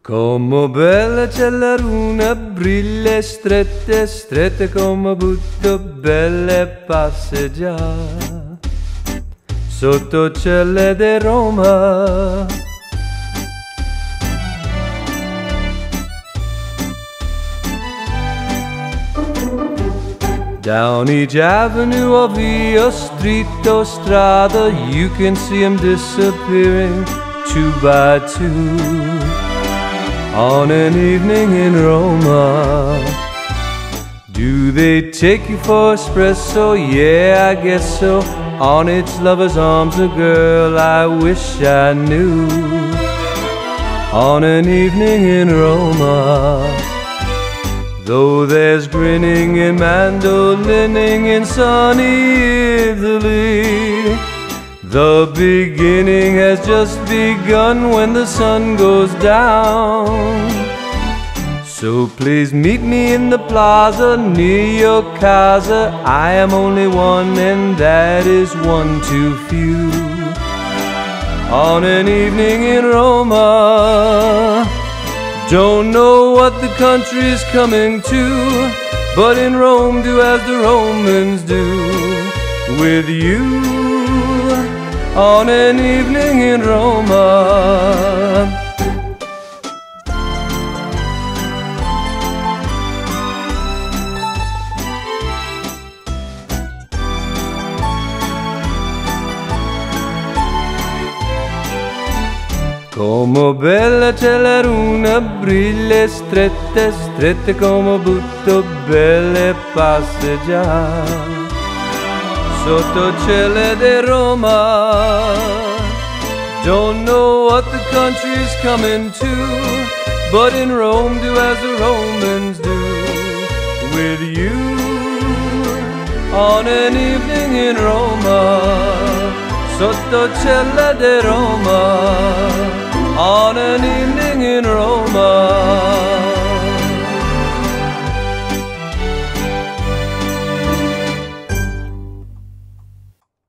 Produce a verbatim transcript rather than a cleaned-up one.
Come bella c'è la luna, brille strette, strette come butto belle passeggiare sotto cielo di Roma. Down each avenue or via street or strada, you can see 'em disappearing two by two on an evening in Roma. Do they take you for espresso? Yeah, I guess so. On its lover's arms, a girl I wish I knew. On an evening in Roma, though there's grinning and mandolining in sunny Italy, the beginning has just begun when the sun goes down. So please meet me in the plaza near your casa. I am only one and that is one too few. On an evening in Roma, don't know what the country's coming to, but in Rome do as the Romans do. With you on an evening in Roma. Come bella c'è la luna, brille strette, strette come butto belle passeggiare sotto cielo di Roma. Don't know what the country's coming to, but in Rome do as the Romans do. With you on an evening in Roma, sotto cielo di Roma, on an evening in Roma.